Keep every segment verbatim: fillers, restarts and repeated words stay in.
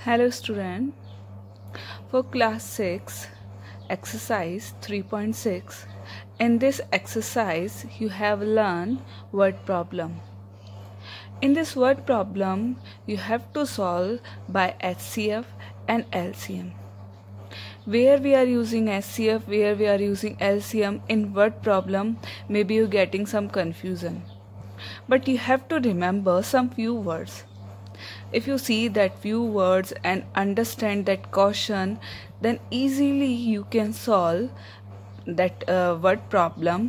Hello student, for class six exercise three point six, in this exercise you have learned word problem. In this word problem you have to solve by H C F and L C M. Where we are using H C F, where we are using L C M in word problem, maybe you getting some confusion, but you have to remember some few words. If you see that few words and understand that caution, then easily you can solve that uh, word problem.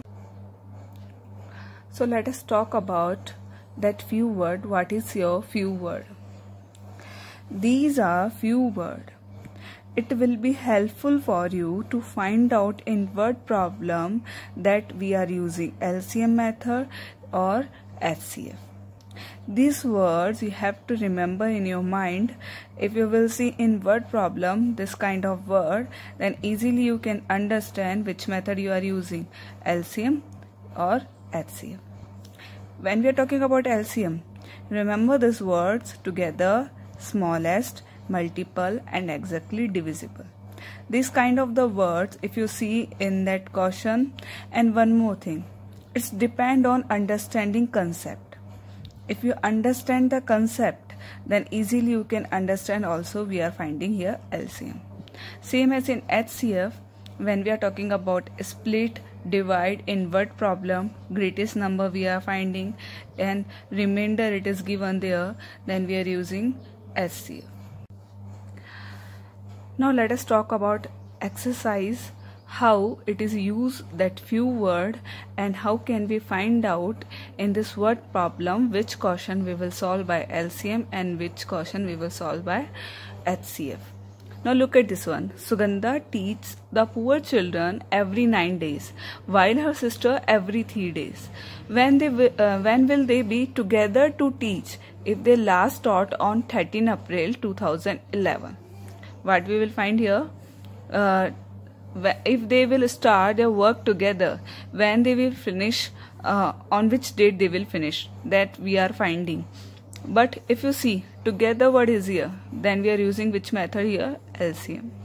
So let us talk about that few word. What is your few word? These are few word. It will be helpful for you to find out in word problem that we are using L C M method or H C F. These words you have to remember in your mind. If you will see in word problem this kind of word, then easily you can understand which method you are using, L C M or H C F. When we are talking about L C M, remember these words together: smallest, multiple and exactly divisible. This kind of the words if you see in that caution. And one more thing, it's depend on understanding concept. If you understand the concept, then easily you can understand also we are finding here L C M. Same as in H C F, when we are talking about split, divide in word problem, greatest number we are finding and remainder it is given there, then we are using H C F. Now let us talk about exercise, how it is used that few word and how can we find out in this word problem which caution we will solve by L C M and which caution we will solve by H C F. Now look at this one. Sugandha teaches the poor children every nine days while her sister every three days. When they uh, when will they be together to teach if they last taught on thirteenth April two thousand eleven? What we will find here, uh, if they will start their work together, when they will finish, uh, on which date they will finish, that we are finding. But if you see together what is here, then we are using which method here, L C M.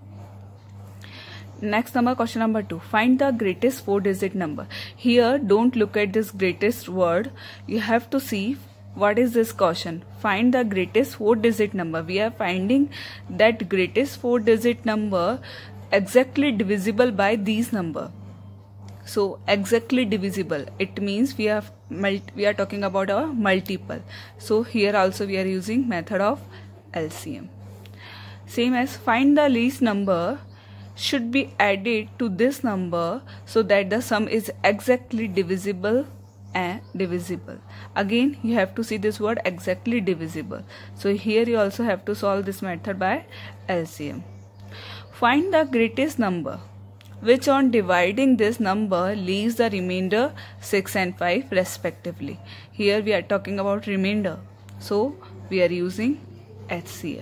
Next number, question number two, find the greatest four digit number. Here don't look at this greatest word, you have to see what is this caution. Find the greatest four digit number. We are finding that greatest four digit number exactly divisible by these number. So exactly divisible, it means we are we are talking about a multiple. So here also we are using method of L C M. Same as find the least number should be added to this number so that the sum is exactly divisible and divisible. Again you have to see this word exactly divisible. So here you also have to solve this method by L C M. Find the greatest number which on dividing this number leaves the remainder six and five respectively. Here we are talking about remainder, so we are using H C F.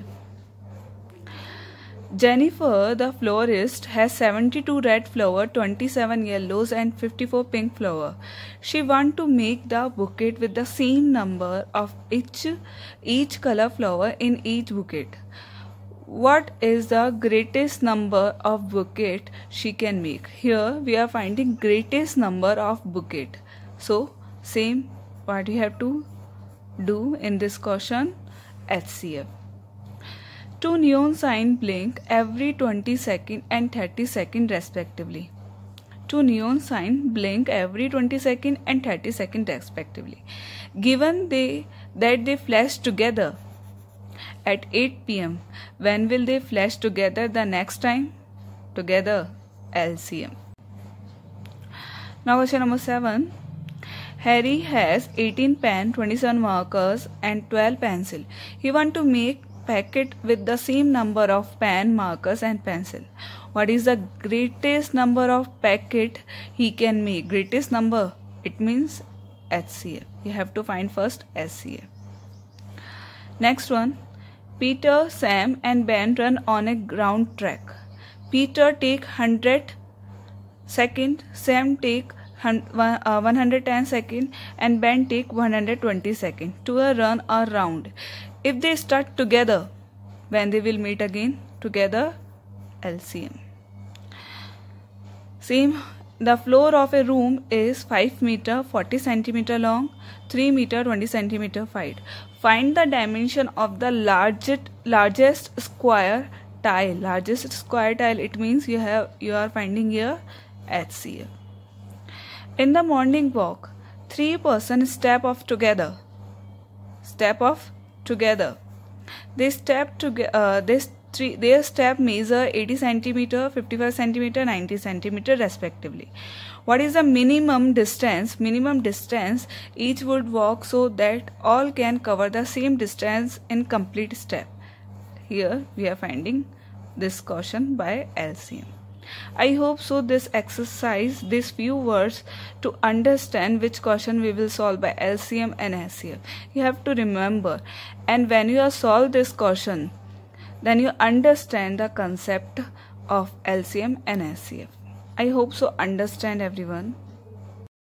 Jennifer the florist has seventy-two red flowers, twenty-seven yellows and fifty-four pink flowers. She wants to make the bouquet with the same number of each, each color flower in each bouquet. What is the greatest number of bouquet she can make? Here we are finding greatest number of bouquet. So same what you have to do in this question, H C F. Two neon signs blink every twenty seconds and thirty seconds respectively. Two neon signs blink every twenty seconds and thirty seconds respectively. Given they that they flash together at eight P M, when will they flash together the next time? Together, L C M. Now question number seven. Harry has eighteen pens, twenty-seven markers and twelve pencils. He wants to make packet with the same number of pen, markers and pencil. What is the greatest number of packet he can make? Greatest number, it means H C F. You have to find first H C F. Next one. Peter, Sam and Ben run on a ground track. Peter take one hundred seconds, Sam take one hundred ten seconds and Ben take one hundred twenty seconds to run a round. If they start together, when they will meet again together? L C M. Same, the floor of a room is five meter forty centimeter long, three meter twenty centimeter wide. Find the dimension of the largest largest square tile. Largest square tile, it means you have you are finding here H C F. In the morning walk, three persons step off together. Step off together. They step together. Uh, they three, their step measure eighty centimeter, fifty-five centimeter, ninety centimeter respectively. What is the minimum distance? Minimum distance each would walk so that all can cover the same distance in complete step. Here we are finding this question by L C M. I hope so this exercise, these few words to understand which question we will solve by L C M and H C F. You have to remember, and when you have solved this question, then you understand the concept of L C M and H C F. I hope so understand everyone.